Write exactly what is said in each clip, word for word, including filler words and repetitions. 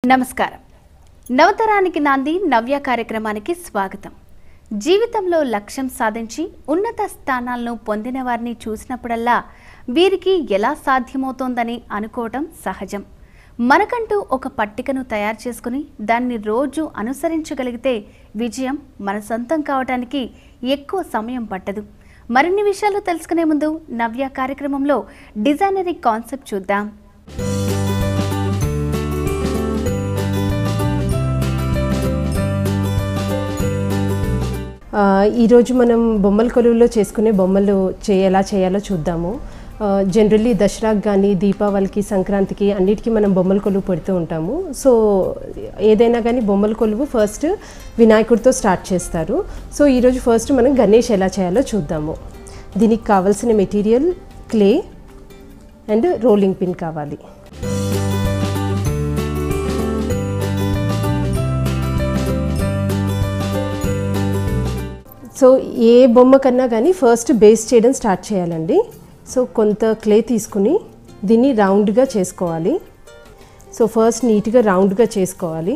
నమస్కారం. నవతరానికి నాంది నవ్య కార్యక్రమానికి స్వాగతం. జీవితంలో లక్ష్యం సాధించి ఉన్నత స్థానాలను పొందిన వారిని చూసినప్పుడల్లా వీరికి ఎలా సాధ్యమవుతోందని అనుకోవటం సహజం. మనకంటూ ఒక పట్టికను తయారు చేసుకుని దాన్ని రోజు అనుసరించగలిగితే విజయం మన సొంతం కావడానికి ఎక్కువ సమయం పట్టదు. మరిన్ని విషయాలు తెలుసుకునే ముందు నవ్య కార్యక్రమంలో డిజైనరీ కాన్సెప్ట్ చూద్దాం. ఈరోజు మనం బొమ్మల కొలువులో చేసుకునే బొమ్మలు చే ఎలా చేయాలో చూద్దాము. జనరల్లీ దసరాకి కానీ దీపావళికి సంక్రాంతికి అన్నిటికీ మనం బొమ్మల కొలువు పెడుతూ ఉంటాము. సో ఏదైనా కానీ బొమ్మల కొలువు ఫస్ట్ వినాయకుడితో స్టార్ట్ చేస్తారు. సో ఈరోజు ఫస్ట్ మనం గణేష్ ఎలా చేయాలో చూద్దాము. దీనికి కావాల్సిన material clay and rolling pin కావాలి. సో ఏ బొమ్మ కన్నా కానీ ఫస్ట్ బేస్ చేయడం స్టార్ట్ చేయాలండి. సో కొంత క్లే తీసుకుని దీన్ని రౌండ్గా చేసుకోవాలి. సో ఫస్ట్ నీట్గా రౌండ్గా చేసుకోవాలి.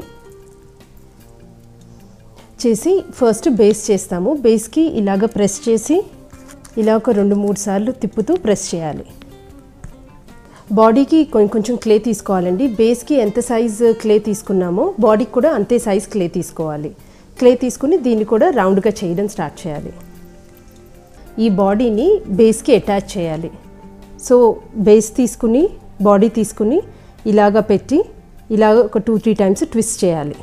చేసి ఫస్ట్ బేస్ చేస్తాము. బేస్కి ఇలాగ ప్రెస్ చేసి ఇలా ఒక రెండు మూడు సార్లు తిప్పుతూ ప్రెస్ చేయాలి. బాడీకి కొంచెం క్లే తీసుకోవాలండి. బేస్కి ఎంత సైజు క్లే తీసుకున్నామో బాడీకి కూడా అంతే సైజ్ క్లే తీసుకోవాలి. క్లే తీసుకుని దీన్ని కూడా రౌండ్గా చేయడం స్టార్ట్ చేయాలి. ఈ బాడీని బేస్కి అటాచ్ చేయాలి. సో బేస్ తీసుకుని బాడీ తీసుకుని ఇలాగ పెట్టి ఇలాగ ఒక టూ త్రీ టైమ్స్ ట్విస్ట్ చేయాలి.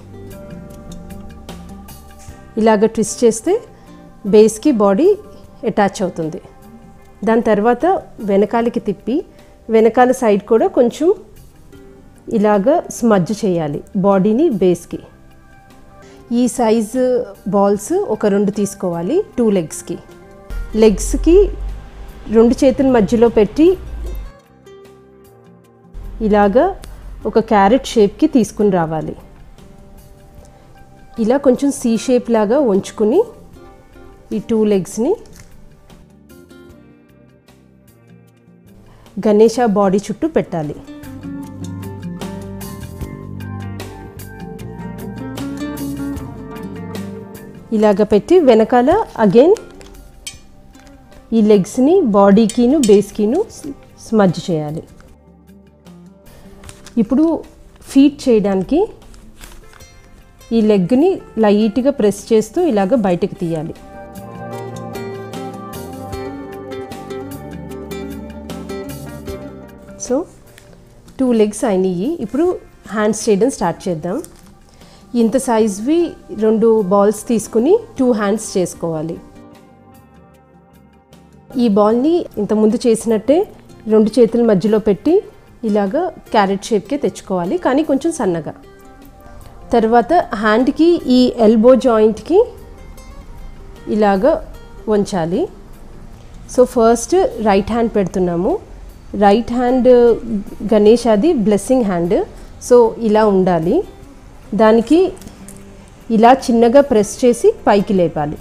ఇలాగ ట్విస్ట్ చేస్తే బేస్కి బాడీ అటాచ్ అవుతుంది. దాని తర్వాత వెనకాలకి తిప్పి వెనకాల సైడ్ కూడా కొంచెం ఇలాగ స్మడ్జ్ చేయాలి బాడీని బేస్కి. ఈ సైజు బాల్స్ ఒక రెండు తీసుకోవాలి. టూ లెగ్స్కి లెగ్స్కి రెండు చేతుల మధ్యలో పెట్టి ఇలాగా ఒక క్యారెట్ షేప్కి తీసుకుని రావాలి. ఇలా కొంచెం సి షేప్ లాగా ఉంచుకుని ఈ టూ లెగ్స్ని గణేష బాడీ చుట్టూ పెట్టాలి. ఇలాగ పెట్టి వెనకాల అగైన్ ఈ లెగ్స్ని బాడీకిను బేస్కిను స్మడ్జ్ చేయాలి. ఇప్పుడు ఫీట్ చేయడానికి ఈ లెగ్ని లైట్గా ప్రెస్ చేస్తూ ఇలాగ బయటకు తీయాలి. సో టూ లెగ్స్ అయినాయి. ఇప్పుడు హ్యాండ్స్ చేయడం స్టార్ట్ చేద్దాం. ఇంత సైజ్వి రెండు బాల్స్ తీసుకుని టూ హ్యాండ్స్ చేసుకోవాలి. ఈ బాల్ని ఇంతకుముందు చేసినట్టే రెండు చేతుల మధ్యలో పెట్టి ఇలాగ క్యారెట్ షేప్కే తెచ్చుకోవాలి, కానీ కొంచెం సన్నగా. తర్వాత హ్యాండ్కి ఈ ఎల్బో జాయింట్కి ఇలాగ వంచాలి. సో ఫస్ట్ రైట్ హ్యాండ్ పెడుతున్నాము. రైట్ హ్యాండ్ గణేష్ అది బ్లెస్సింగ్ హ్యాండ్. సో ఇలా ఉండాలి. దానికి ఇలా చిన్నగా ప్రెస్ చేసి పైకి లేపాలి.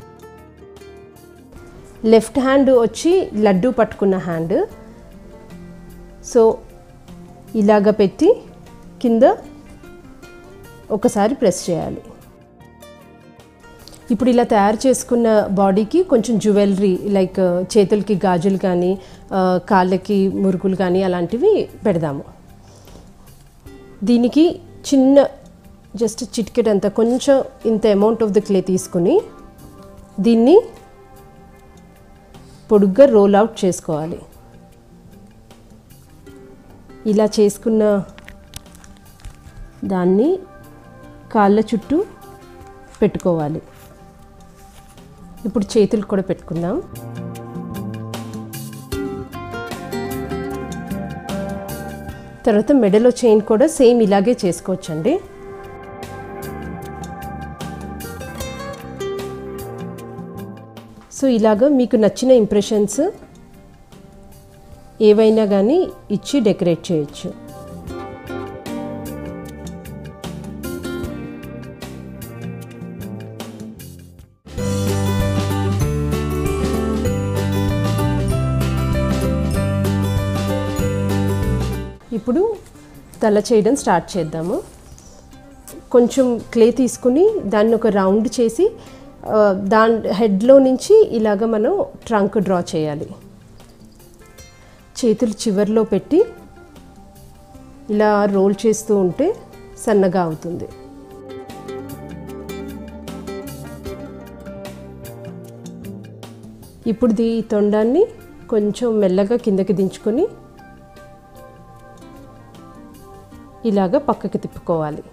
లెఫ్ట్ హ్యాండ్ వచ్చి లడ్డు పట్టుకున్న హ్యాండ్. సో ఇలాగ పెట్టి కింద ఒకసారి ప్రెస్ చేయాలి. ఇప్పుడు ఇలా తయారు చేసుకున్న బాడీకి కొంచెం జ్యువెలరీ లైక్ చేతులకి గాజులు కానీ కాళ్ళకి మురుగులు కానీ అలాంటివి పెడదాము. దీనికి చిన్న జస్ట్ చిటికెట్ అంతా కొంచెం ఇంత అమౌంట్ ఆఫ్ ద క్లే తీసుకుని దీన్ని పొడుగ్గా రోల్ అవుట్ చేసుకోవాలి. ఇలా చేసుకున్న దాన్ని కాళ్ళ చుట్టూ పెట్టుకోవాలి. ఇప్పుడు చేతులు కూడా పెట్టుకుందాం. తర్వాత మెడలో చైన్ కూడా సేమ్ ఇలాగే చేసుకోవచ్చండి. సో ఇలాగ మీకు నచ్చిన ఇంప్రెషన్స్ ఏవైనా కానీ ఇచ్చి డెకరేట్ చేయొచ్చు. ఇప్పుడు తల చేయడం స్టార్ట్ చేద్దాము. కొంచెం క్లే తీసుకుని దాన్ని ఒక రౌండ్ చేసి దాని హెడ్లో నుంచి ఇలాగ మనం ట్రంక్ డ్రా చేయాలి. చేతులు చివర్లో పెట్టి ఇలా రోల్ చేస్తూ ఉంటే సన్నగా అవుతుంది. ఇప్పుడు ఈ తొండాన్ని కొంచెం మెల్లగా కిందకి దించుకొని ఇలాగ పక్కకి తిప్పుకోవాలి.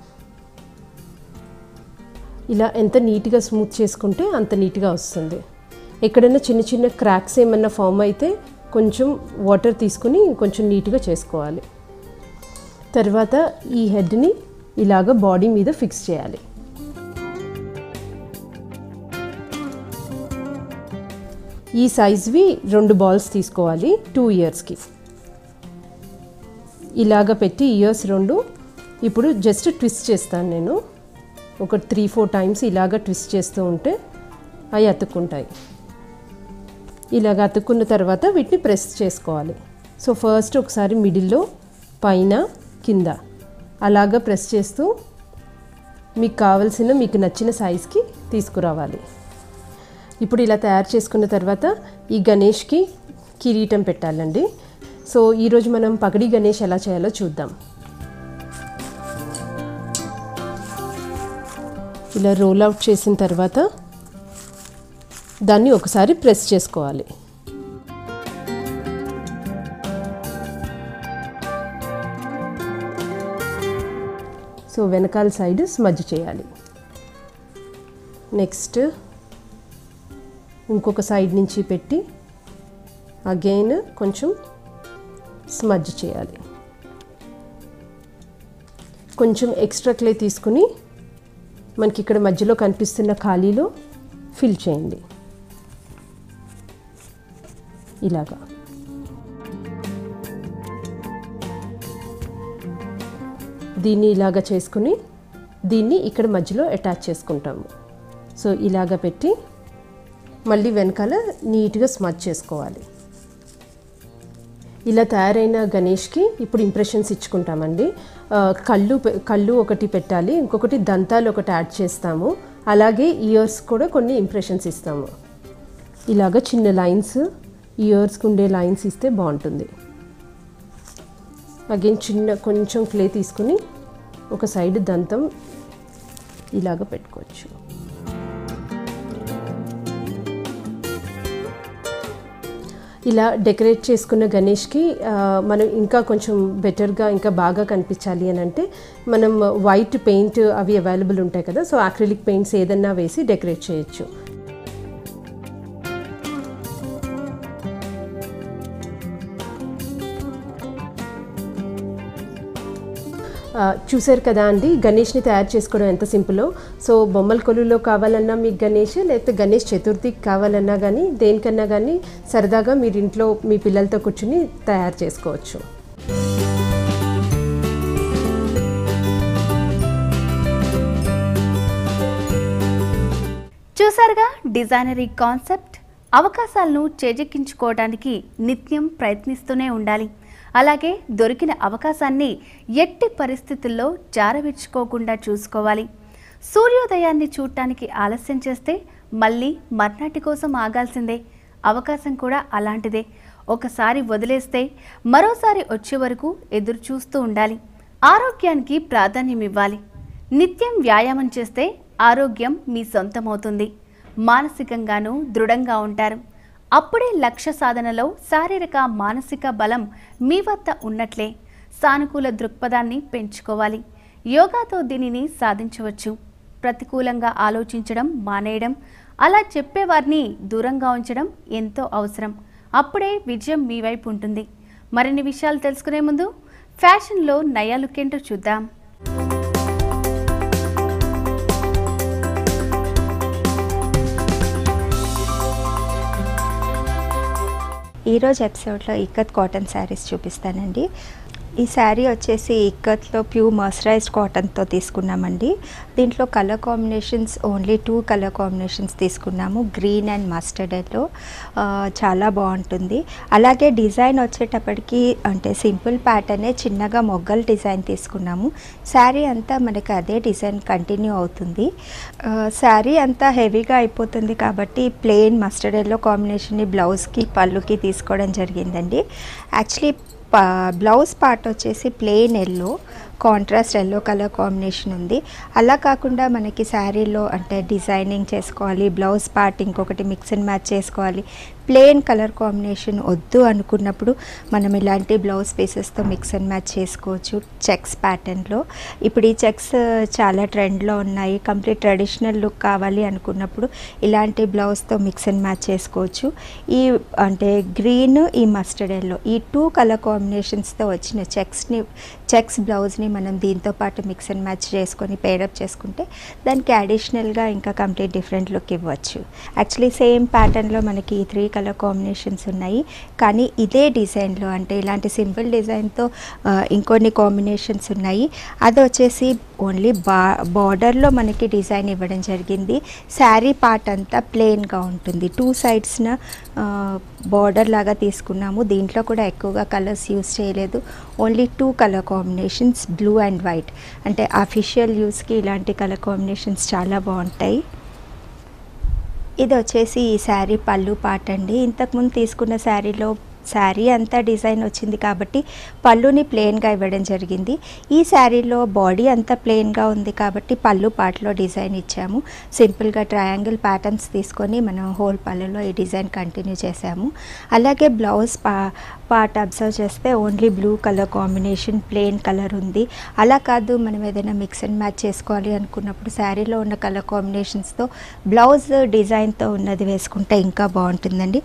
ఇలా ఎంత నీట్గా స్మూత్ చేసుకుంటే అంత నీట్గా వస్తుంది. ఎక్కడైనా చిన్న చిన్న క్రాక్స్ ఏమన్నా ఫామ్ అయితే కొంచెం వాటర్ తీసుకుని కొంచెం నీట్గా చేసుకోవాలి. తర్వాత ఈ హెడ్ని ఇలాగ బాడీ మీద ఫిక్స్ చేయాలి. ఈ సైజ్వి రెండు బాల్స్ తీసుకోవాలి టూ ఇయర్స్కి. ఇలాగ పెట్టి ఇయర్స్ రెండు ఇప్పుడు జస్ట్ ట్విస్ట్ చేస్తాను నేను. ఒక త్రీ ఫోర్ టైమ్స్ ఇలాగ ట్విస్ట్ చేస్తూ ఉంటే అవి అతుక్కుంటాయి. ఇలాగ అతుక్కున్న తర్వాత వీటిని ప్రెస్ చేసుకోవాలి. సో ఫస్ట్ ఒకసారి మిడిల్లో, పైన, కింద అలాగ ప్రెస్ చేస్తూ మీకు కావలసిన మీకు నచ్చిన సైజ్కి తీసుకురావాలి. ఇప్పుడు ఇలా తయారు చేసుకున్న తర్వాత ఈ గణేష్కి కిరీటం పెట్టాలండి. సో ఈరోజు మనం పగడి గణేష్ ఎలా చేయాలో చూద్దాం. ఇలా రోల్ అవుట్ చేసిన తర్వాత దాన్ని ఒకసారి ప్రెస్ చేసుకోవాలి. సో వెనకాల సైడ్ స్మజ్ చేయాలి. నెక్స్ట్ ఇంకొక సైడ్ నుంచి పెట్టి అగైన్ కొంచెం స్మజ్ చేయాలి. కొంచెం ఎక్స్ట్రా క్లే తీసుకుని మనకి ఇక్కడ మధ్యలో కనిపిస్తున్న ఖాళీలో ఫిల్ చేయండి. ఇలాగా దీన్ని ఇలాగ చేసుకుని దీన్ని ఇక్కడ మధ్యలో అటాచ్ చేసుకుంటాము. సో ఇలాగ పెట్టి మళ్ళీ వెనకాల నీట్గా స్మచ్ చేసుకోవాలి. ఇలా తయారైన గణేష్కి ఇప్పుడు ఇంప్రెషన్స్ ఇచ్చుకుంటామండి. కళ్ళు కళ్ళు ఒకటి పెట్టాలి, ఇంకొకటి దంతాలు ఒకటి యాడ్ చేస్తాము, అలాగే ఇయర్స్ కూడా కొన్ని ఇంప్రెషన్స్ ఇస్తాము. ఇలాగ చిన్న లైన్స్ ఇయర్స్కి ఉండే లైన్స్ ఇస్తే బాగుంటుంది. అగైన్ చిన్న కొంచెం క్లే తీసుకుని ఒక సైడ్ దంతం ఇలాగ పెట్టుకోవచ్చు. ఇలా డెకరేట్ చేసుకున్న గణేష్కి మనం ఇంకా కొంచెం బెటర్గా ఇంకా బాగా కనిపించాలి అని అంటే మనం వైట్ పెయింట్ అవి అవైలబుల్ ఉంటాయి కదా, సో అక్రిలిక్ పెయింట్స్ ఏదన్నా వేసి డెకరేట్ చేయొచ్చు. చూసారు కదా అండి గణేష్ని తయారు చేసుకోవడం ఎంత సింపులో. సో బొమ్మల కొలువులో కావాలన్నా మీకు గణేష్, లేకపోతే గణేష్ చతుర్థికి కావాలన్నా కానీ దేనికన్నా కానీ సరదాగా మీరు ఇంట్లో మీ పిల్లలతో కూర్చుని తయారు చేసుకోవచ్చు. చూసారుగా డిజైనరీ కాన్సెప్ట్. అవకాశాలను చేజెక్కించుకోవడానికి నిత్యం ప్రయత్నిస్తూనే ఉండాలి. అలాగే దొరికిన అవకాశాన్ని ఎట్టి పరిస్థితుల్లో జారవిడ్చుకోకుండా చూసుకోవాలి. సూర్యోదయాన్ని చూడటానికి ఆలస్యం చేస్తే మళ్ళీ మర్నాటి కోసం ఆగాల్సిందే. అవకాశం కూడా అలాంటిదే. ఒకసారి వదిలేస్తే మరోసారి వచ్చే వరకు ఎదురు చూస్తూ ఉండాలి. ఆరోగ్యానికి ప్రాధాన్యం ఇవ్వాలి. నిత్యం వ్యాయామం చేస్తే ఆరోగ్యం మీ సొంతమవుతుంది. మానసికంగానూ దృఢంగా ఉంటారు. అప్పుడే లక్ష్య సాధనలో శారీరక మానసిక బలం మీ వద్ద ఉన్నట్లే. సానుకూల దృక్పథాన్ని పెంచుకోవాలి. యోగాతో దీనిని సాధించవచ్చు. ప్రతికూలంగా ఆలోచించడం మానేయడం, అలా చెప్పేవారిని దూరంగా ఉంచడం ఎంతో అవసరం. అప్పుడే విజయం మీ వైపు ఉంటుంది. మరిన్ని విషయాలు తెలుసుకునే ముందు ఫ్యాషన్లో నయా లుక్ ఏంటో చూద్దాం. ఈరోజు ఎపిసోడ్లో ఇక్కత్ కాటన్ శారీస్ చూపిస్తానండి. ఈ శారీ వచ్చేసి ఇక్కత్లో ప్యూర్ మర్సరైజ్డ్ కాటన్తో తీసుకున్నామండి. దీంట్లో colour combinations only two colour combinations తీసుకున్నాము, గ్రీన్ అండ్ మస్టర్డ్ ఎల్లో. చాలా బాగుంటుంది. అలాగే డిజైన్ వచ్చేటప్పటికి అంటే సింపుల్ ప్యాటర్నే, చిన్నగా మొగ్గల్ డిజైన్ తీసుకున్నాము. శారీ అంతా మనకి అదే డిజైన్ కంటిన్యూ అవుతుంది. శారీ అంతా హెవీగా అయిపోతుంది కాబట్టి ప్లెయిన్ మస్టర్డ్ ఎల్లో కాంబినేషన్ని బ్లౌజ్కి పళ్ళుకి తీసుకోవడం జరిగిందండి. యాక్చువల్లీ బ్లౌజ్ పార్ట్ వచ్చేసి plain yellow, contrast yellow colour combination ఉంది. అలా కాకుండా మనకి శారీలో అంటే డిజైనింగ్ చేసుకోవాలి, బ్లౌజ్ పార్ట్ ఇంకొకటి మిక్స్ అండ్ మ్యాచ్ చేసుకోవాలి, ప్లెయిన్ కలర్ కాంబినేషన్ వద్దు అనుకున్నప్పుడు మనం ఇలాంటి బ్లౌజ్ పీసెస్తో మిక్స్ అండ్ మ్యాచ్ చేసుకోవచ్చు చెక్స్ ప్యాటర్న్లో. ఇప్పుడు ఈ చెక్స్ చాలా ట్రెండ్లో ఉన్నాయి. కంప్లీట్ ట్రెడిషనల్ లుక్ కావాలి అనుకున్నప్పుడు ఇలాంటి బ్లౌజ్తో మిక్స్ అండ్ మ్యాచ్ చేసుకోవచ్చు. ఈ అంటే గ్రీన్, ఈ మస్టర్డ్ ఎల్లో, ఈ టూ కలర్ కాంబినేషన్స్తో వచ్చిన చెక్స్ని చెక్స్ బ్లౌజ్ని మనం దీంతో పాటు మిక్స్ అండ్ మ్యాచ్ చేసుకొని పేరప్ చేసుకుంటే దానికి అడిషనల్గా ఇంకా కంప్లీట్ డిఫరెంట్ లుక్ ఇవ్వచ్చు. యాక్చువల్లీ సేమ్ ప్యాటర్న్లో మనకి ఈ త్రీ కలర్ కాంబినేషన్స్ ఉన్నాయి, కానీ ఇదే డిజైన్లో అంటే ఇలాంటి సింపుల్ డిజైన్తో ఇంకొన్ని కాంబినేషన్స్ ఉన్నాయి. అది వచ్చేసి ఓన్లీ బా బార్డర్లో మనకి డిజైన్ ఇవ్వడం జరిగింది. శారీ పార్ట్ అంతా ప్లెయిన్గా ఉంటుంది. టూ సైడ్స్న బార్డర్ లాగా తీసుకున్నాము. దీంట్లో కూడా ఎక్కువగా కలర్స్ యూస్ చేయలేదు, only two colour combinations, blue and white. అంటే అఫీషియల్ యూస్కి ఇలాంటి కలర్ కాంబినేషన్స్ చాలా బాగుంటాయి. ఇది వచ్చేసి ఈ శారీ పళ్ళు పార్ట్ అండి. ఇంతకుముందు తీసుకున్న శారీలో శారీ అంతా డిజైన్ వచ్చింది కాబట్టి పళ్ళుని ప్లెయిన్గా ఇవ్వడం జరిగింది. ఈ శారీలో బాడీ అంతా ప్లెయిన్గా ఉంది కాబట్టి పళ్ళు పార్ట్లో డిజైన్ ఇచ్చాము. సింపుల్గా ట్రయాంగిల్ ప్యాటర్న్స్ తీసుకొని మనం హోల్ పళ్ళులో ఈ డిజైన్ కంటిన్యూ చేసాము. అలాగే బ్లౌజ్ పా పార్ట్ అబ్జర్వ్ చేస్తే only blue colour combination, plain colour ఉంది. అలా కాదు, మనం ఏదైనా మిక్స్ అండ్ మ్యాచ్ చేసుకోవాలి అనుకున్నప్పుడు శారీలో ఉన్న కలర్ కాంబినేషన్స్తో బ్లౌజ్ డిజైన్తో ఉన్నది వేసుకుంటే ఇంకా బాగుంటుందండి.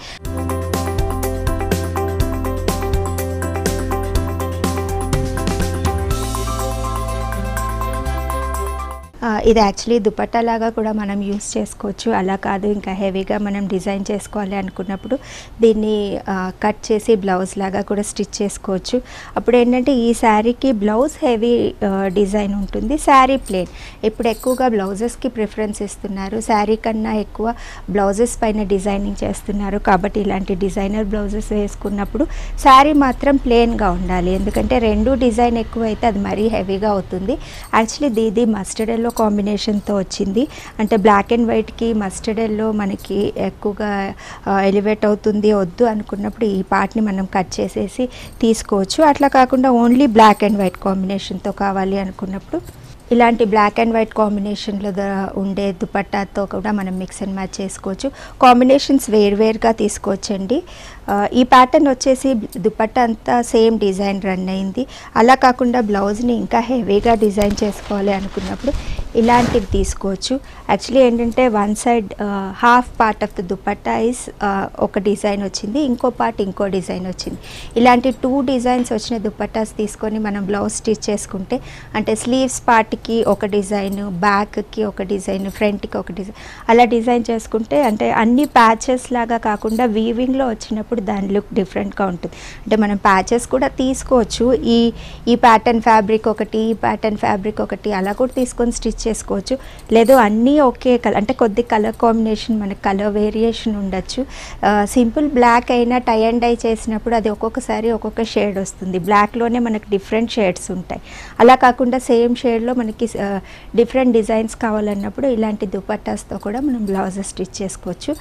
ఇది యాక్చువల్లీ దుపట్టా లాగా కూడా మనం యూస్ చేసుకోవచ్చు. అలా కాదు, ఇంకా హెవీగా మనం డిజైన్ చేసుకోవాలి అనుకున్నప్పుడు దీన్ని కట్ చేసి బ్లౌజ్ లాగా కూడా స్టిచ్ చేసుకోవచ్చు. అప్పుడు ఏంటంటే ఈ శారీకి బ్లౌజ్ హెవీ డిజైన్ ఉంటుంది, శారీ ప్లెయిన్. ఇప్పుడు ఎక్కువగా బ్లౌజెస్కి ప్రిఫరెన్స్ ఇస్తున్నారు, శారీ కన్నా ఎక్కువ బ్లౌజెస్ పైన డిజైనింగ్ చేస్తున్నారు. కాబట్టి ఇలాంటి డిజైనర్ బ్లౌజెస్ వేసుకున్నప్పుడు శారీ మాత్రం ప్లెయిన్గా ఉండాలి, ఎందుకంటే రెండు డిజైన్ ఎక్కువ అయితే అది మరీ హెవీగా అవుతుంది. యాక్చువల్లీ దీది మస్టర్డ్ ఎల్లో కాంబినేషన్తో వచ్చింది. అంటే బ్లాక్ అండ్ వైట్కి మస్టర్డ్ ఎల్లో మనకి ఎక్కువగా ఎలివేట్ అవుతుంది, వద్దు అనుకున్నప్పుడు ఈ పార్ట్ని మనం కట్ చేసేసి తీసుకోవచ్చు. అట్లా కాకుండా ఓన్లీ బ్లాక్ అండ్ వైట్ కాంబినేషన్తో కావాలి అనుకున్నప్పుడు ఇలాంటి బ్లాక్ అండ్ వైట్ కాంబినేషన్లో ఉండే దుపట్టాతో కూడా మనం మిక్స్ అండ్ మ్యాచ్ చేసుకోవచ్చు. కాంబినేషన్స్ వేరువేరుగా తీసుకోవచ్చండి. ఈ ప్యాటర్న్ వచ్చేసి దుపట్టా అంతా సేమ్ డిజైన్ రన్ అయింది. అలా కాకుండా బ్లౌజ్ని ఇంకా హెవీగా డిజైన్ చేసుకోవాలి అనుకున్నప్పుడు ఇలాంటివి తీసుకోవచ్చు. యాక్చువల్లీ ఏంటంటే one side half part of the dupatta is ఒక డిజైన్ వచ్చింది, ఇంకో పార్ట్ ఇంకో డిజైన్ వచ్చింది. ఇలాంటి టూ డిజైన్స్ వచ్చిన దుపట్టాస్ తీసుకొని మనం బ్లౌజ్ స్టిచ్ చేసుకుంటే అంటే స్లీవ్స్ పార్ట్కి ఒక డిజైన్, బ్యాక్కి ఒక డిజైన్, ఫ్రంట్కి ఒక డిజైన్, అలా డిజైన్ చేసుకుంటే అంటే అన్ని ప్యాచెస్ లాగా కాకుండా వీవింగ్లో వచ్చినప్పుడు దాని లుక్ డిఫరెంట్గా ఉంటుంది. అంటే మనం ప్యాచెస్ కూడా తీసుకోవచ్చు, ఈ ఈ ప్యాటర్న్ ఫ్యాబ్రిక్ ఒకటి, ఈ ప్యాటర్న్ ఫ్యాబ్రిక్ ఒకటి అలా కూడా తీసుకొని స్టిచ్ చేసుకోవచ్చు. లేదు అన్నీ ఒకే కలర్ అంటే కొద్ది కలర్ కాంబినేషన్ మనకి కలర్ వేరియేషన్ ఉండొచ్చు. సింపుల్ బ్లాక్ అయినా టై అండ్ డై చేసినప్పుడు అది ఒక్కొక్కసారి ఒక్కొక్క షేడ్ వస్తుంది. బ్లాక్లోనే మనకి డిఫరెంట్ షేడ్స్ ఉంటాయి. అలా కాకుండా సేమ్ షేడ్లో మనకి డిఫరెంట్ డిజైన్స్ కావాలన్నప్పుడు ఇలాంటి దుపట్టాస్తో కూడా మనం బ్లౌజెస్ స్టిచ్ చేసుకోవచ్చు.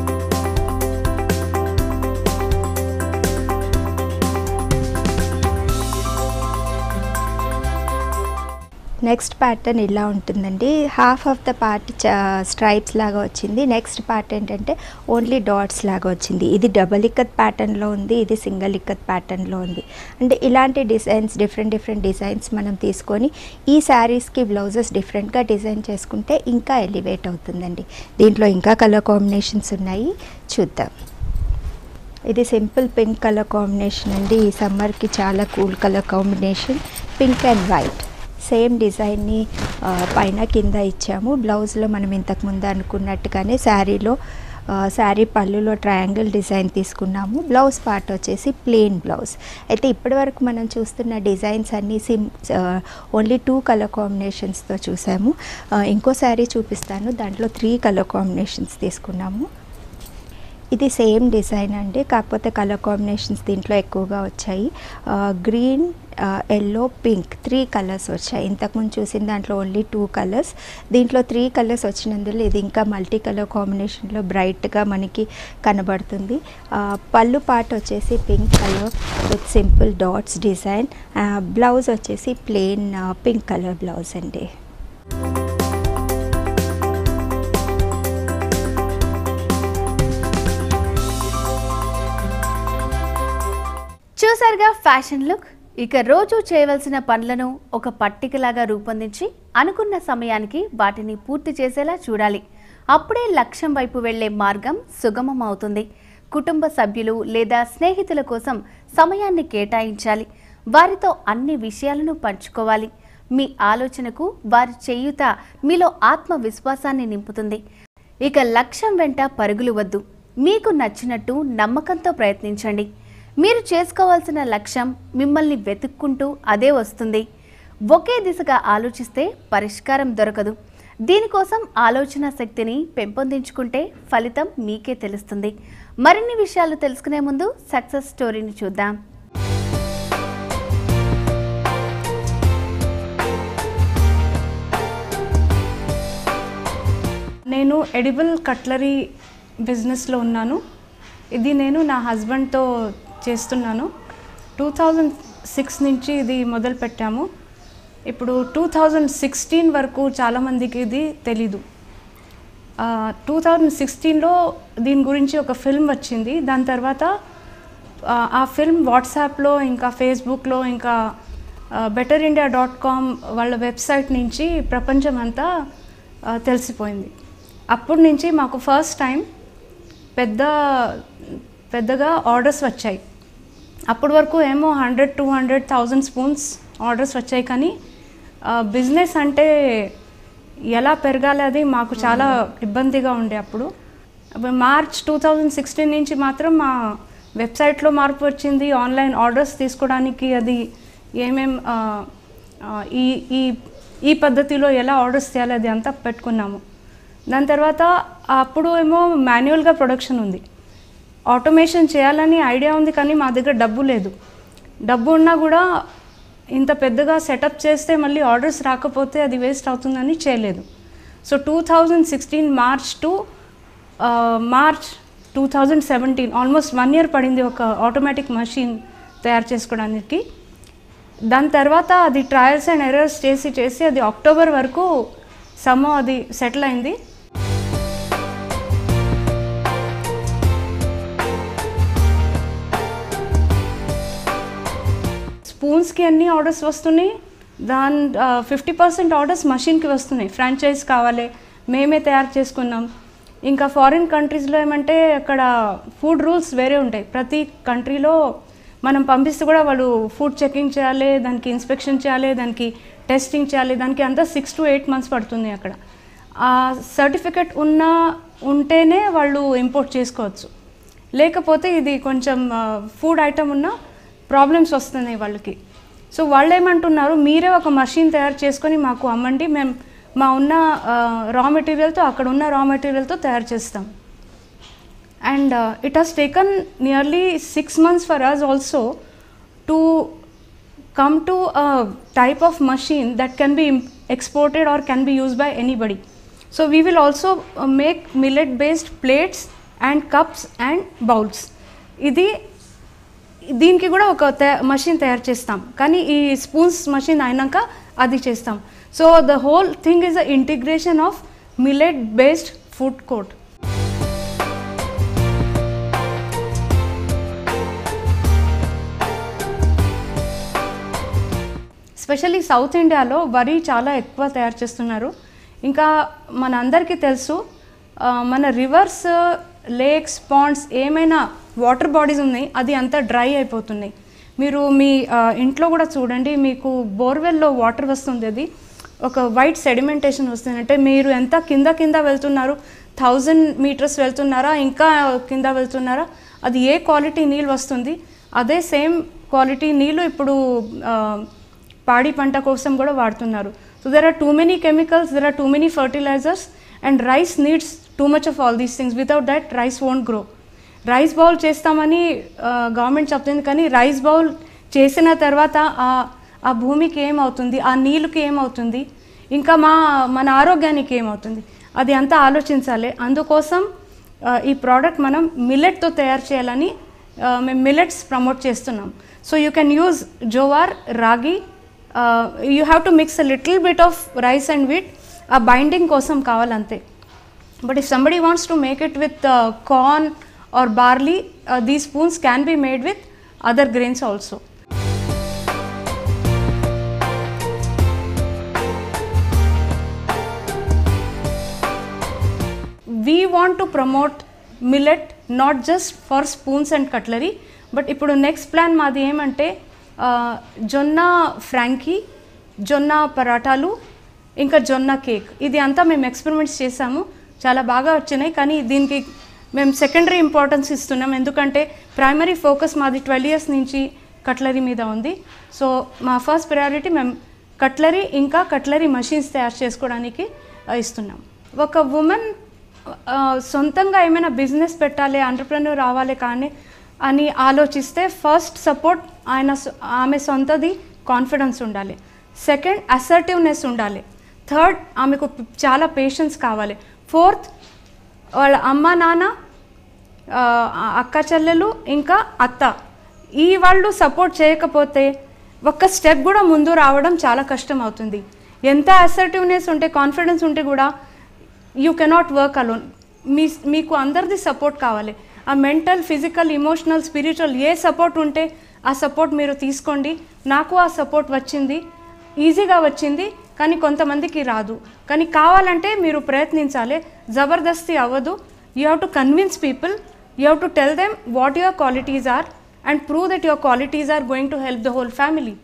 నెక్స్ట్ ప్యాటర్న్ ఇలా ఉంటుందండి. Half of the part stripes లాగా వచ్చింది, నెక్స్ట్ పార్ట్ ఏంటంటే ఓన్లీ డాట్స్ లాగా వచ్చింది. ఇది డబల్ ఇక్కత్ ప్యాటర్న్లో ఉంది, ఇది సింగిల్ ఇక్కత్ ప్యాటర్న్లో ఉంది. అంటే ఇలాంటి డిజైన్స్ డిఫరెంట్ డిఫరెంట్ డిజైన్స్ మనం తీసుకొని ఈ శారీస్కి బ్లౌజెస్ డిఫరెంట్గా డిజైన్ చేసుకుంటే ఇంకా ఎలివేట్ అవుతుందండి. దీంట్లో ఇంకా కలర్ కాంబినేషన్స్ ఉన్నాయి, చూద్దాం. ఇది సింపుల్ పింక్ కలర్ కాంబినేషన్ అండి. ఈ సమ్మర్కి చాలా cool colour combination, pink and white. Same డిజైన్ని పైన కింద ఇచ్చాము. బ్లౌజ్లో మనం ఇంతకుముందు అనుకున్నట్టుగానే శారీలో శారీ పళ్ళులో ట్రయాంగిల్ డిజైన్ తీసుకున్నాము. బ్లౌజ్ పార్ట్ వచ్చేసి ప్లెయిన్ బ్లౌజ్. అయితే ఇప్పటి వరకు మనం చూస్తున్న డిజైన్స్ అన్నీ సిమ్ ఓన్లీ టూ కలర్ కాంబినేషన్స్తో చూసాము. ఇంకో శారీ చూపిస్తాను, దాంట్లో త్రీ కలర్ కాంబినేషన్స్ తీసుకున్నాము. ఇది సేమ్ డిజైన్ అండి, కాకపోతే కలర్ కాంబినేషన్స్ దీంట్లో ఎక్కువగా వచ్చాయి. Green, yellow, pink three colours వచ్చాయి. ఇంతకుముందు చూసిన దాంట్లో ఓన్లీ టూ కలర్స్, దీంట్లో త్రీ కలర్స్ వచ్చినందులో ఇది ఇంకా మల్టీ కలర్ కాంబినేషన్లో బ్రైట్గా మనకి కనబడుతుంది. పళ్ళు పార్ట్ వచ్చేసి pink colour with simple dots design. Blouse వచ్చేసి ప్లెయిన్ పింక్ కలర్ బ్లౌజ్ అండి. చూసారుగా ఫ్యాషన్ లుక్. ఇక రోజు చేయవలసిన పనులను ఒక పట్టికలాగా రూపొందించి అనుకున్న సమయానికి వాటిని పూర్తి చేసేలా చూడాలి. అప్పుడే లక్ష్యం వైపు వెళ్లే మార్గం సుగమం అవుతుంది. కుటుంబ సభ్యులు లేదా స్నేహితుల కోసం సమయాన్ని కేటాయించాలి. వారితో అన్ని విషయాలను పంచుకోవాలి. మీ ఆలోచనకు వారి చేయూత మీలో ఆత్మవిశ్వాసాన్ని నింపుతుంది. ఇక లక్ష్యం వెంట పరుగులు వద్దు. మీకు నచ్చినట్టు నమ్మకంతో ప్రయత్నించండి. మీరు చేసుకోవాల్సిన లక్ష్యం మిమ్మల్ని వెతుక్కుంటూ అదే వస్తుంది. ఒకే దిశగా ఆలోచిస్తే పరిష్కారం దొరకదు. దీనికోసం ఆలోచన శక్తిని పెంపొందించుకుంటే ఫలితం మీకే తెలుస్తుంది. మరిన్ని విషయాలు తెలుసుకునే ముందు సక్సెస్ స్టోరీని చూద్దాం. నేను ఎడిబుల్ కట్లరీ బిజినెస్లో ఉన్నాను. ఇది నేను నా హస్బెండ్తో చేస్తున్నాను. టూ థౌజండ్ సిక్స్ నుంచి ఇది మొదలు పెట్టాము. ఇప్పుడు టూ థౌజండ్ సిక్స్టీన్ వరకు చాలామందికి ఇది తెలీదు. టూ థౌజండ్ సిక్స్టీన్లో దీని గురించి ఒక ఫిల్మ్ వచ్చింది. దాని తర్వాత ఆ ఫిల్మ్ వాట్సాప్లో, ఇంకా ఫేస్బుక్లో, ఇంకా బెటర్ ఇండియా డాట్ కామ్ వాళ్ళ వెబ్సైట్ నుంచి ప్రపంచం అంతా తెలిసిపోయింది. అప్పటి నుంచి మాకు ఫస్ట్ టైం పెద్ద పెద్దగా ఆర్డర్స్ వచ్చాయి. అప్పటి వరకు ఏమో hundred two hundred thousand spoons orders వచ్చాయి. కానీ బిజినెస్ అంటే ఎలా పెరగాలి అది మాకు చాలా ఇబ్బందిగా ఉండే. అప్పుడు మార్చ్ టూ థౌజండ్ సిక్స్టీన్ నుంచి మాత్రం మా వెబ్సైట్లో మార్పు వచ్చింది. ఆన్లైన్ ఆర్డర్స్ తీసుకోవడానికి అది ఏమేం ఈ ఈ ఈ పద్ధతిలో ఎలా ఆర్డర్స్ చేయాలి అది అంతా పెట్టుకున్నాము. దాని తర్వాత అప్పుడు ఏమో మాన్యువల్గా ప్రొడక్షన్ ఉంది. ఆటోమేషన్ చేయాలని ఐడియా ఉంది, కానీ మా దగ్గర డబ్బు లేదు. డబ్బు ఉన్నా కూడా ఇంత పెద్దగా సెటప్ చేస్తే మళ్ళీ ఆర్డర్స్ రాకపోతే అది వేస్ట్ అవుతుందని చేయలేదు. So two thousand sixteen March to March two thousand seventeen almost one year పడింది ఒక ఆటోమేటిక్ మషిన్ తయారు చేసుకోవడానికి. దాని తర్వాత అది ట్రయల్స్ అండ్ ఎర్రర్స్ చేసి చేసి అది అక్టోబర్ వరకు సమ్మో అది సెటిల్ అయింది. స్పూన్స్కి అన్ని ఆర్డర్స్ వస్తున్నాయి. దాని ఫిఫ్టీ పర్సెంట్ ఆర్డర్స్ మషిన్కి వస్తున్నాయి. ఫ్రాంచైజ్ కావాలి, మేమే తయారు చేసుకున్నాం. ఇంకా ఫారిన్ కంట్రీస్లో ఏమంటే అక్కడ ఫుడ్ రూల్స్ వేరే ఉంటాయి. ప్రతి కంట్రీలో మనం పంపిస్తే కూడా వాళ్ళు ఫుడ్ చెకింగ్ చేయాలి, దానికి ఇన్స్పెక్షన్ చేయాలి, దానికి టెస్టింగ్ చేయాలి. దానికి అంతా సిక్స్ టు ఎయిట్ మంత్స్ పడుతుంది. అక్కడ ఆ సర్టిఫికెట్ ఉన్న ఉంటేనే వాళ్ళు ఇంపోర్ట్ చేసుకోవచ్చు. లేకపోతే ఇది కొంచెం ఫుడ్ ఐటమ్ ఉన్న ప్రాబ్లమ్స్ వస్తున్నాయి వాళ్ళకి. సో వాళ్ళు ఏమంటున్నారు, మీరే ఒక మషిన్ తయారు చేసుకొని మాకు అమ్మండి, మేము మా ఉన్న రా మెటీరియల్తో అక్కడ ఉన్న రా మెటీరియల్తో తయారు చేస్తాం. And it has taken nearly six months for us also to come to a type of machine that can be exported or can be used by anybody. So we will also uh, make millet based plates and cups and bowls. ఇది దీనికి కూడా ఒక machine తయారు చేస్తాం, కానీ ఈ spoons machine అయినాక అది చేస్తాం. So the whole thing is the integration of millet based food court. Specially south ఇండియాలో వరి చాలా ఎక్కువ తయారు చేస్తున్నారు. ఇంకా మన అందరికీ తెలుసు, మన రివర్స్, లేక్స్, పాండ్స్ ఏమైనా వాటర్ బాడీస్ ఉన్నాయి అది అంతా డ్రై అయిపోతున్నాయి. మీరు మీ ఇంట్లో కూడా చూడండి, మీకు బోర్వెల్లో వాటర్ వస్తుంది, అది ఒక వైట్ సెడిమెంటేషన్ వస్తుంది. అంటే మీరు ఎంత కింద కింద వెళ్తున్నారు, థౌజండ్ మీటర్స్ వెళ్తున్నారా ఇంకా కింద వెళ్తున్నారా, అది ఏ క్వాలిటీ నీళ్ళు వస్తుంది, అదే సేమ్ క్వాలిటీ నీళ్ళు ఇప్పుడు పాడి పంట కోసం కూడా వాడుతున్నారు. So there are too many chemicals, there are too many fertilisers and rice needs too much of all these things. Without that rice won't grow. Rice bowl చేస్తామని గవర్నమెంట్ చెప్తుంది, కానీ రైస్ బౌల్ చేసిన తర్వాత ఆ భూమికి ఏమవుతుంది, ఆ నీళ్ళకి ఏమవుతుంది, ఇంకా మా మన ఆరోగ్యానికి ఏమవుతుంది, అది అంతా ఆలోచించాలి. అందుకోసం ఈ ప్రోడక్ట్ మనం మిల్లెట్తో తయారు చేయాలని మేము మిల్లెట్స్ ప్రమోట్ చేస్తున్నాం. So you can use jowar, ragi, you have to mix a little bit of rice and wheat, ఆ బైండింగ్ కోసం కావాలంతే. But if somebody wants to make it with corn or barley, uh, these spoons can be made with other grains also. We want to promote millet not just for spoons and cutlery, but ippudu next plan maadi em ante jonna frankie, jonna paratalu, inka jonna cake, idi anta mem experiments chesamu, chaala baga vachinayi. Kani deeniki మేము secondary importance ఇస్తున్నాం, ఎందుకంటే primary focus మాది twelve years నుంచి cutlery మీద ఉంది. So మా first priority మేము cutlery ఇంకా కట్లరీ మషిన్స్ తయారు చేసుకోవడానికి ఇస్తున్నాం. ఒక ఉమెన్ సొంతంగా ఏమైనా బిజినెస్ పెట్టాలి, ఎంటర్‌ప్రెన్యూర్ రావాలి కానీ అని ఆలోచిస్తే ఫస్ట్ సపోర్ట్ ఆయన ఆమె సొంతది కాన్ఫిడెన్స్ ఉండాలి, సెకండ్ అసర్టివ్నెస్ ఉండాలి, థర్డ్ ఆమెకు చాలా పేషెన్స్ కావాలి, ఫోర్త్ వాళ్ళ అమ్మ నాన్న, అక్క చెల్లెలు ఇంకా అత్త ఈ వాళ్ళు సపోర్ట్ చేయకపోతే ఒక్క స్టెప్ కూడా ముందు రావడం చాలా కష్టం అవుతుంది. ఎంత అసర్టివ్నెస్ ఉంటే, కాన్ఫిడెన్స్ ఉంటే కూడా యూ కెనాట్ వర్క్ అలోన్. మీ మీకు అందరిది సపోర్ట్ కావాలి. ఆ మెంటల్, ఫిజికల్, ఇమోషనల్, స్పిరిచువల్ ఏ సపోర్ట్ ఉంటే ఆ సపోర్ట్ మీరు తీసుకోండి. నాకు ఆ సపోర్ట్ వచ్చింది, ఈజీగా వచ్చింది, కానీ కొంతమందికి రాదు. కానీ కావాలంటే మీరు ప్రయత్నించాలి, జబర్దస్తి అవ్వదు. You have to convince people, you have to tell them what your qualities are and prove that your qualities are going to help the whole family.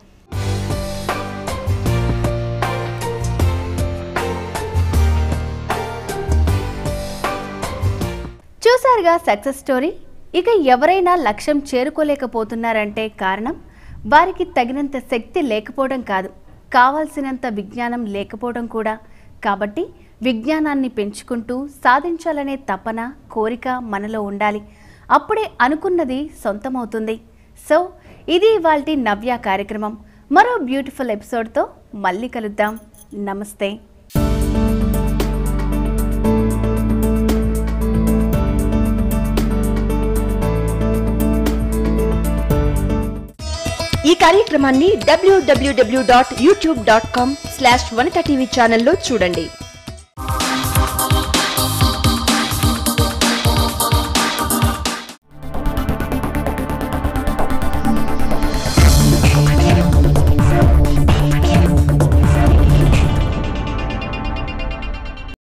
చూసారుగా సక్సెస్ స్టోరీ. ఇక ఎవరైనా లక్ష్యం చేరుకోలేకపోతున్నారంటే కారణం వారికి తగినంత శక్తి లేకపోవడం కాదు, కావాల్సినంత విజ్ఞానం లేకపోవడం కూడా. కాబట్టి విజ్ఞానాన్ని పెంచుకుంటూ సాధించాలనే తపన, కోరిక మనలో ఉండాలి. అప్పుడే అనుకున్నది సొంతమవుతుంది. సో ఇది ఇవాల్టి నవ్య కార్యక్రమం. మరో బ్యూటిఫుల్ ఎపిసోడ్తో మళ్ళీ కలుద్దాం. నమస్తే. ఈ కార్యక్రమాన్ని W W W dot YouTube dot com slash Vanitha TV ఛానల్లో చూడండి.